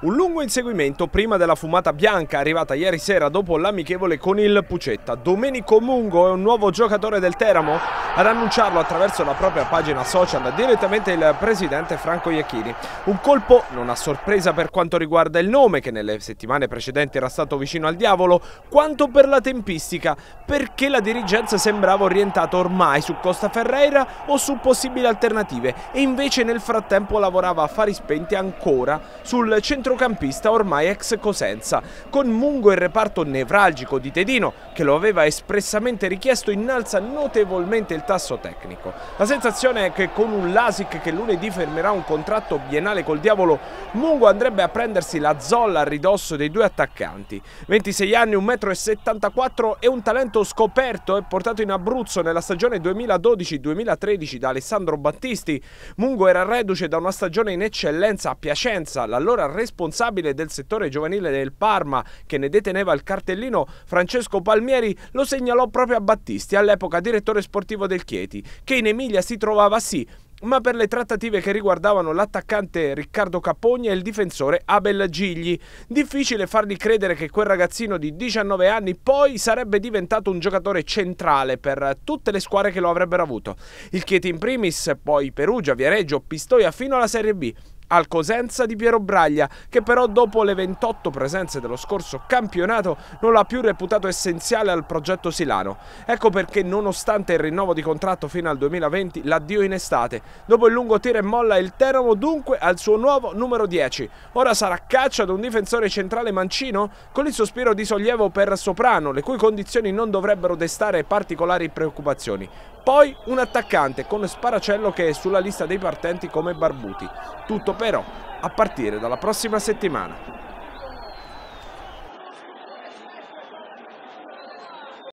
Un lungo inseguimento prima della fumata bianca arrivata ieri sera dopo l'amichevole con il Pucetta. Domenico Mungo è un nuovo giocatore del Teramo? Ad annunciarlo attraverso la propria pagina social direttamente il presidente Franco Iachini. Un colpo non a sorpresa per quanto riguarda il nome, che nelle settimane precedenti era stato vicino al diavolo, quanto per la tempistica, perché la dirigenza sembrava orientata ormai su Costa Ferreira o su possibili alternative e invece nel frattempo lavorava a fari spenti ancora sul centrocampista ormai ex Cosenza. Con Mungo il reparto nevralgico di Tedino, che lo aveva espressamente richiesto, innalza notevolmente il tasso tecnico. La sensazione è che con un Lasic che lunedì firmerà un contratto biennale col diavolo, Mungo andrebbe a prendersi la zolla a ridosso dei due attaccanti. 26 anni, 1,74 m e un talento scoperto e portato in Abruzzo nella stagione 2012-2013 da Alessandro Battisti. Mungo era reduce da una stagione in eccellenza a Piacenza. L'allora responsabile del settore giovanile del Parma, che ne deteneva il cartellino, Francesco Palmieri, lo segnalò proprio a Battisti, all'epoca direttore sportivo del Chieti, che in Emilia si trovava sì, ma per le trattative che riguardavano l'attaccante Riccardo Capogna e il difensore Abel Gigli. Difficile fargli credere che quel ragazzino di 19 anni poi sarebbe diventato un giocatore centrale per tutte le squadre che lo avrebbero avuto. Il Chieti in primis, poi Perugia, Viareggio, Pistoia fino alla Serie B. Al Cosenza di Piero Braglia, che però dopo le 28 presenze dello scorso campionato non l'ha più reputato essenziale al progetto silano. Ecco perché, nonostante il rinnovo di contratto fino al 2020, l'addio in estate. Dopo il lungo tira e molla, il Teramo dunque al suo nuovo numero 10. Ora sarà caccia ad un difensore centrale mancino? Con il sospiro di sollievo per Soprano, le cui condizioni non dovrebbero destare particolari preoccupazioni. Poi un attaccante con Sparacello, che è sulla lista dei partenti come Barbuti. Tutto però a partire dalla prossima settimana.